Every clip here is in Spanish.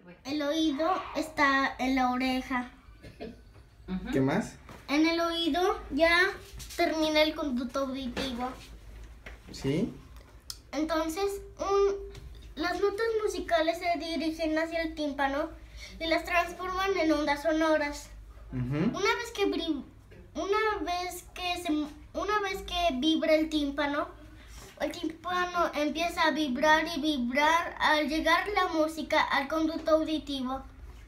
El oído está en la oreja. ¿Qué más? En el oído ya termina el conducto auditivo. ¿Sí? Entonces, las notas musicales se dirigen hacia el tímpano y las transforman en ondas sonoras. Una vez que vibra el tímpano empieza a vibrar y vibrar al llegar la música al conducto auditivo.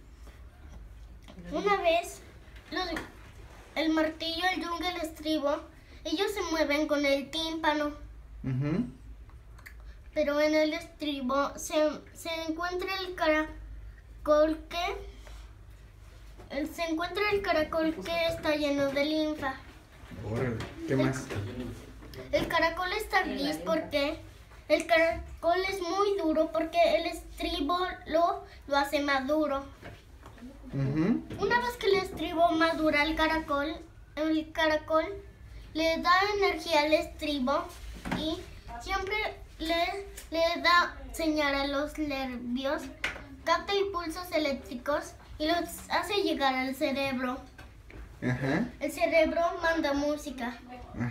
Una vez el martillo, el yunque, el estribo, ellos se mueven con el tímpano. Pero en el estribo se encuentra el caracol que está lleno de linfa. Órale, ¿qué más? El caracol está gris porque el caracol es muy duro porque el estribo lo hace más duro. Una vez que el estribo madura el caracol le da energía al estribo y siempre le da señal a los nervios, capta impulsos eléctricos y los hace llegar al cerebro. El cerebro manda música.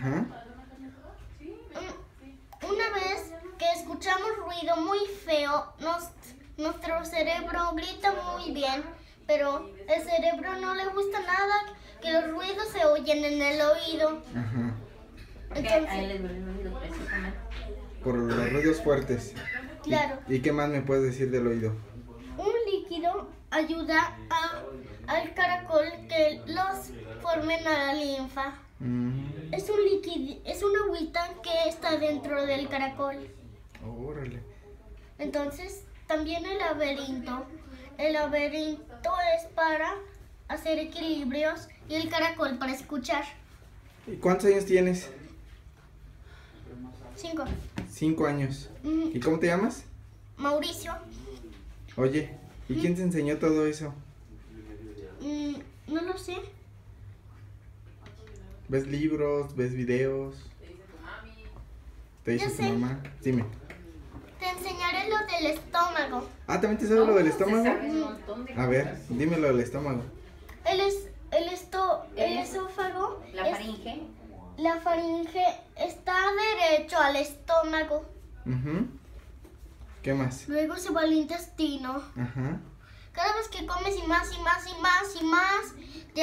Una vez que escuchamos ruido muy feo, nuestro cerebro grita muy bien, pero el cerebro no le gusta nada que los ruidos se oyen en el oído. Entonces, a él le duele el oído precisamente. Por los ruidos fuertes. Claro. ¿Y qué más me puedes decir del oído? Un líquido ayuda al caracol que los formen a la linfa. Es un líquido, es una agüita que está dentro del caracol. Órale. Entonces, también el laberinto. El laberinto es para hacer equilibrios y el caracol para escuchar. ¿Y cuántos años tienes? 5. 5 años. ¿Y cómo te llamas? Mauricio. Oye, ¿y quién te enseñó todo eso? No lo sé. ¿Ves libros? ¿Ves videos? ¿Te dice Ya tu sé. mamá? Dime. Te enseñaré lo del estómago. Ah, ¿también te sabes lo del estómago? Se sabe un montón de A ver, cosas. dime lo del estómago. El esófago. La faringe. La faringe está derecho al estómago. ¿Qué más? Luego se va al intestino. Cada vez que comes y más y más y más y más, te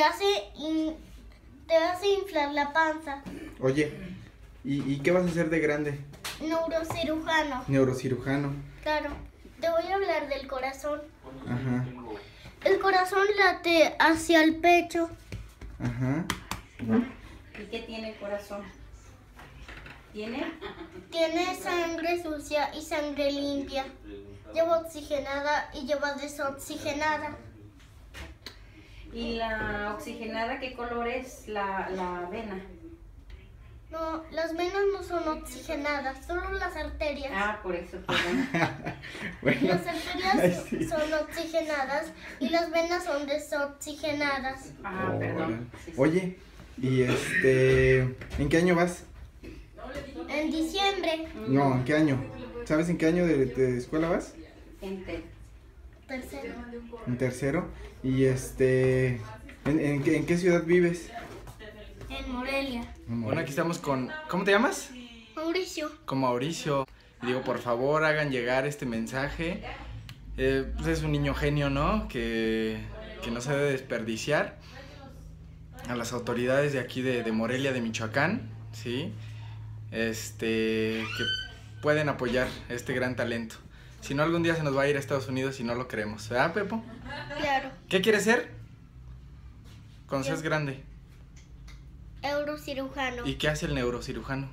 hace inflar la panza. Oye, ¿y qué vas a hacer de grande? Neurocirujano. Neurocirujano. Claro. Te voy a hablar del corazón. El corazón late hacia el pecho. Ajá. ¿Y qué tiene el corazón? ¿Tiene? Tiene sangre sucia y sangre limpia. Lleva oxigenada y lleva desoxigenada. ¿Y la oxigenada qué color es la vena? No, las venas no son oxigenadas, solo las arterias. Ah, por eso. Perdón. Bueno. Las arterias son oxigenadas y las venas son desoxigenadas. Ah, perdón. Sí, sí. Oye, y ¿en qué año vas? En diciembre, No, ¿en qué año? ¿Sabes en qué año de escuela vas? tercero, En tercero. Y ¿en qué ciudad vives? en Morelia. Bueno, aquí estamos con... ¿Cómo te llamas? Mauricio. Con Mauricio. Y digo, por favor, hagan llegar este mensaje. Pues es un niño genio, ¿no? Que no se debe desperdiciar. A las autoridades de aquí de Morelia, de Michoacán, ¿sí? Que pueden apoyar este gran talento. Si no, algún día se nos va a ir a Estados Unidos y no lo queremos. ¿Verdad, Pepo? Claro. ¿Qué quieres ser? Cuando seas grande. Neurocirujano. ¿Y qué hace el neurocirujano?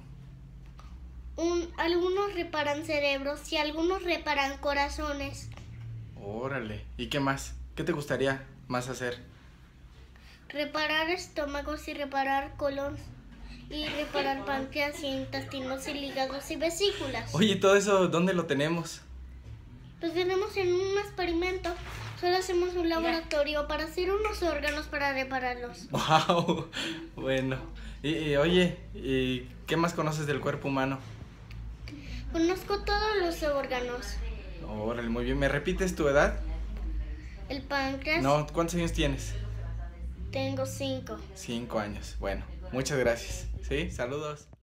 Algunos reparan cerebros y algunos reparan corazones. Órale. ¿Y qué más? ¿Qué te gustaría más hacer? Reparar estómagos y reparar colon. Y reparar páncreas y intestinos y hígados y vesículas. Oye, ¿todo eso dónde lo tenemos? Los tenemos en un experimento. Solo hacemos un laboratorio para hacer unos órganos para repararlos. ¡Wow! Bueno. Oye, ¿y qué más conoces del cuerpo humano? Conozco todos los órganos. Órale, muy bien. ¿Me repites tu edad? el páncreas. No, ¿cuántos años tienes? Tengo 5. 5 años. Bueno, muchas gracias. ¿Sí? Saludos.